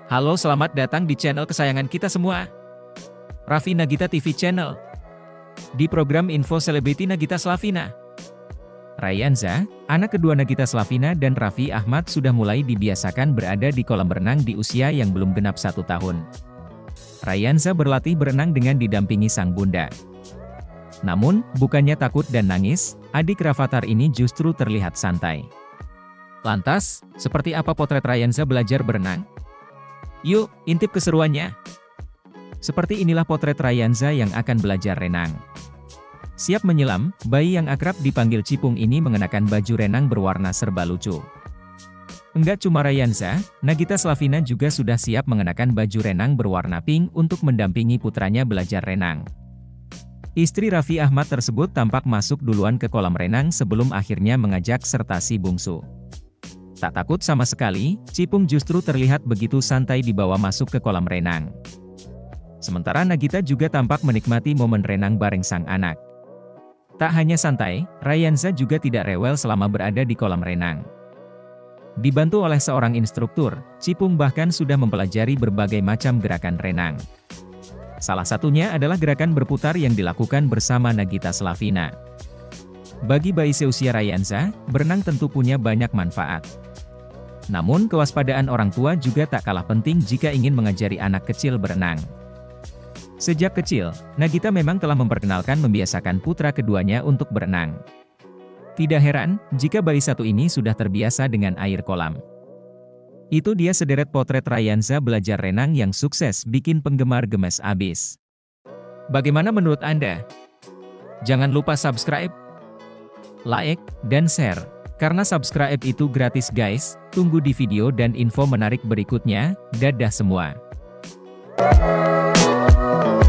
Halo, selamat datang di channel kesayangan kita semua, Raffi Nagita TV Channel. Di program Info Selebriti Nagita Slavina, Ryanza, anak kedua Nagita Slavina dan Raffi Ahmad sudah mulai dibiasakan berada di kolam renang di usia yang belum genap 1 tahun. Ryanza berlatih berenang dengan didampingi sang bunda. Namun, bukannya takut dan nangis, adik Rafathar ini justru terlihat santai. Lantas, seperti apa potret Ryanza belajar berenang? Yuk, intip keseruannya. Seperti inilah potret Ryanza yang akan belajar renang. Siap menyelam, bayi yang akrab dipanggil Cipung ini mengenakan baju renang berwarna serba lucu. Enggak cuma Ryanza, Nagita Slavina juga sudah siap mengenakan baju renang berwarna pink untuk mendampingi putranya belajar renang. Istri Raffi Ahmad tersebut tampak masuk duluan ke kolam renang sebelum akhirnya mengajak serta si bungsu. Tak takut sama sekali, Cipung justru terlihat begitu santai dibawa masuk ke kolam renang. Sementara Nagita juga tampak menikmati momen renang bareng sang anak. Tak hanya santai, Ryanza juga tidak rewel selama berada di kolam renang. Dibantu oleh seorang instruktur, Cipung bahkan sudah mempelajari berbagai macam gerakan renang. Salah satunya adalah gerakan berputar yang dilakukan bersama Nagita Slavina. Bagi bayi seusia Ryanza, berenang tentu punya banyak manfaat. Namun kewaspadaan orang tua juga tak kalah penting jika ingin mengajari anak kecil berenang. Sejak kecil, Nagita memang telah membiasakan putra keduanya untuk berenang. Tidak heran, jika bayi satu ini sudah terbiasa dengan air kolam. Itu dia sederet potret Ryanza belajar renang yang sukses bikin penggemar gemes abis. Bagaimana menurut Anda? Jangan lupa subscribe, like, dan share. Karena subscribe itu gratis guys. Tunggu di video dan info menarik berikutnya. Dadah semua.